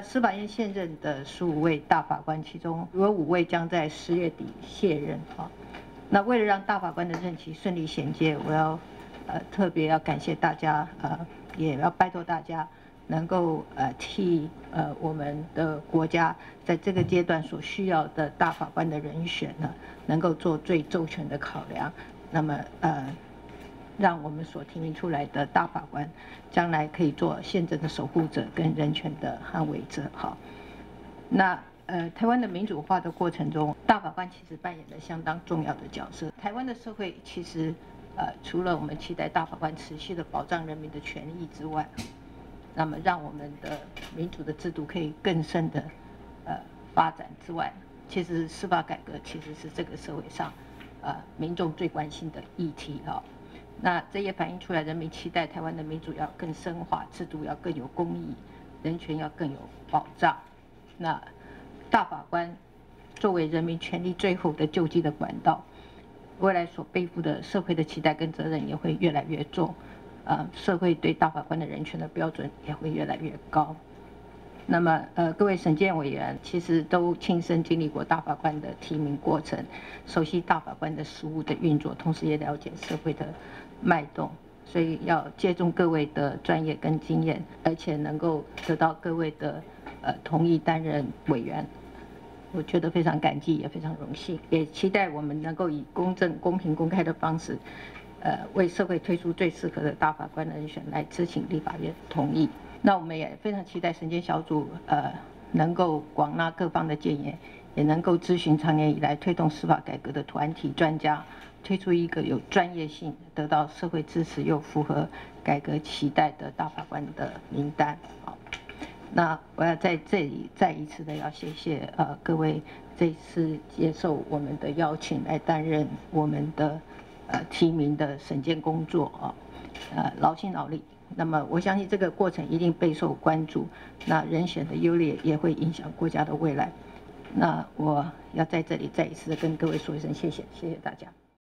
司法院现任的15位大法官，其中有5位将在10月底卸任啊。那为了让大法官的任期顺利衔接，我要特别要感谢大家，也要拜托大家能够替我们的国家在这个阶段所需要的大法官的人选呢，能够做最周全的考量。那么让我们所提名出来的大法官，将来可以做宪政的守护者跟人权的捍卫者。好，那台湾的民主化的过程中，大法官其实扮演了相当重要的角色。台湾的社会其实除了我们期待大法官持续的保障人民的权益之外，那么让我们的民主的制度可以更深的发展之外，其实司法改革其实是这个社会上民众最关心的议题啊。那这也反映出来，人民期待台湾的民主要更深化，制度要更有公义，人权要更有保障。那大法官作为人民权利最后的救济的管道，未来所背负的社会的期待跟责任也会越来越重，社会对大法官的人权的标准也会越来越高。那么各位审监委员其实都亲身经历过大法官的提名过程，熟悉大法官的实务的运作，同时也了解社会的脉动，所以要借重各位的专业跟经验，而且能够得到各位的同意担任委员，我觉得非常感激，也非常荣幸，也期待我们能够以公正、公平、公开的方式，为社会推出最适合的大法官人选来咨请立法院同意。那我们也非常期待审监小组能够广纳各方的建议，也能够咨询长年以来推动司法改革的团体专家，推出一个有专业性、得到社会支持又符合改革期待的大法官的名单。好，那我要在这里再一次的要谢谢各位这次接受我们的邀请来担任我们的提名的审监工作劳心劳力。那么我相信这个过程一定备受关注，那人选的优劣也会影响国家的未来。那我要在这里再一次跟各位说一声谢谢，谢谢大家。